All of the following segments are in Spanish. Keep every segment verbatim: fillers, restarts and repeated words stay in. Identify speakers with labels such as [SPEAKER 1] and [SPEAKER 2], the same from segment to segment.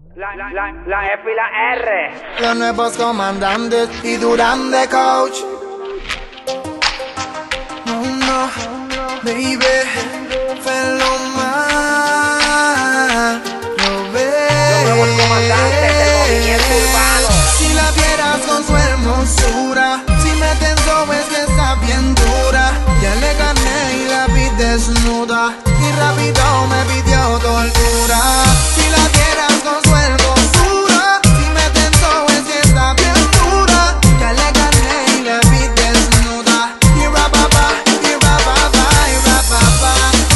[SPEAKER 1] La, la, la, la F y la R.
[SPEAKER 2] Los nuevos comandantes y Durán de coach. No, no, baby, Feloma. Lo ves.
[SPEAKER 1] Los nuevos comandantes del movimiento urbano.
[SPEAKER 2] Si la vieras con su hermosura, si me tenso es que está bien dura. Ya le gané y la vi desnuda y rápido me pidió tortura. Si la vieras con su hermosura, si me tenso es que está bien dura. Ya le gané y la vi desnuda y rapapa, y rapapa, y rapapa.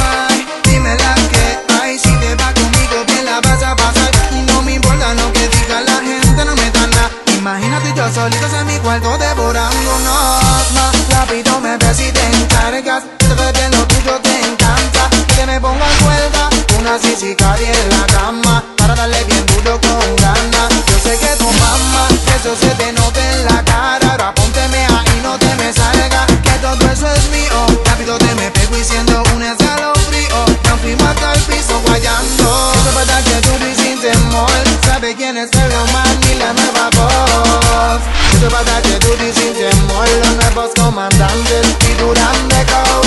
[SPEAKER 2] Dime la que hay, si te va conmigo bien la vas a pasar. Y no me importa lo que diga la gente, no me da nada. Imagínate yo solitos en mi cuarto devorándonos. Más rápido me ves y te encargas. Te ves bien lo tuyo, te encanta. Que me ponga en cuerda una sisicaria en la cama para darle bien duro con ganas. Yo sé que tu mamá, eso se te nota en la cara. Ahora pónteme ahí, no te me salga, que todo eso es mío. Rápido te me pego y siendo un escalofrío. Nos fuimos hasta el piso guayando. Eso es verdad que tú y sin temor. Sabe quién es Feloma y la nueva voz. Eso es verdad que tú y sin temor. Los nuevos comandantes y Durán de coach.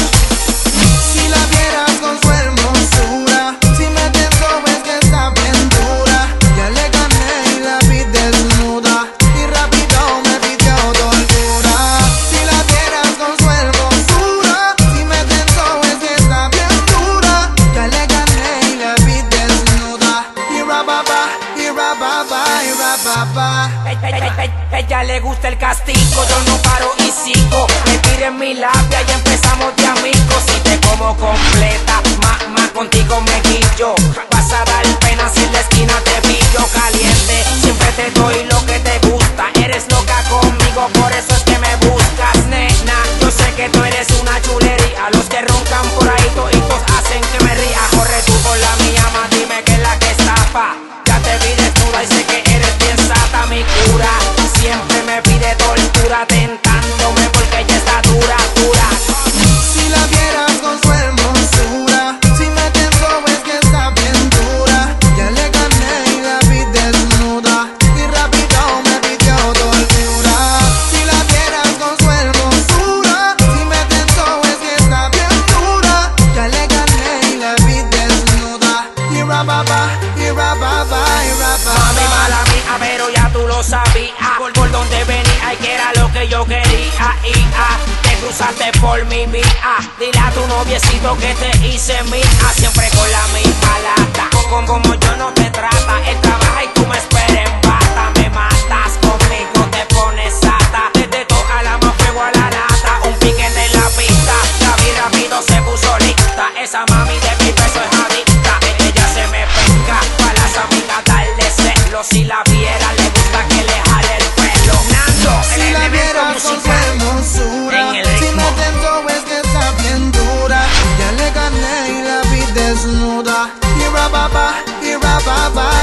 [SPEAKER 2] Si la vieras con su hermosura, si me tenso es que está bien dura. Ya le gané y la vi desnuda y rápido me pidió tortura. Si la vieras con su hermosura, si me tenso es que está bien dura. Ya le gané y la vi desnuda y rapapa, y rapapa, y rapapa.
[SPEAKER 1] Ella le gusta el castigo, yo no paro y sigo. Me tiro en mi labia y empezamos de amigos. Si te como completa, más, más contigo me guillo. Vas a dar pena si en la esquina te pillo caliente. Siempre te doy lo que te gusta. Eres loca conmigo, por eso es que me buscas, nena. Yo sé que tú eres una chulería. Los que roncan por ahí toditos hacen que me ría. Corre tú con la mía, más dime que es la que estafa. Ya te vi desnuda y sé que eres bien sata, mi cura. Siempre me pide tortura, tentándome porque ella está dura, dura.
[SPEAKER 2] Si la vieras con su hermosura, si me tenso es que está bien dura. Ya le gané y la vi desnuda y rápido me pidió tortura. Si la vieras con su hermosura, si me tenso es que está bien dura. Ya le gané y la vi desnuda y rapapa, y rapapa, y rapapa.
[SPEAKER 1] Mami, mala mía, pero ya tú lo sabías. Por, por donde venía y que era lo que yo quería. Y ah, te cruzaste por mi vía. Dile a tu noviecito que te hice mía. Siempre con la misma lata. Con como yo no te trata. Él trabaja y tú me esperas en bata. Me matas conmigo, te pones sata. Desde toca la más fuego a la lata. Un piquete en la pista. La vi rápido se puso lista. Esa mami de mi peso es adicta. Ella se me pesca. Pa' las amigas darle celo. Si la viera le gusta que le jale el pelo. Nando, el
[SPEAKER 2] Si la
[SPEAKER 1] elemento
[SPEAKER 2] vieras con su
[SPEAKER 1] musical.
[SPEAKER 2] hermosura,
[SPEAKER 1] En el
[SPEAKER 2] si me
[SPEAKER 1] ritmo.
[SPEAKER 2] tenso es que está bien dura. Ya le gané y la vi desnuda y rapapa, y rapapa,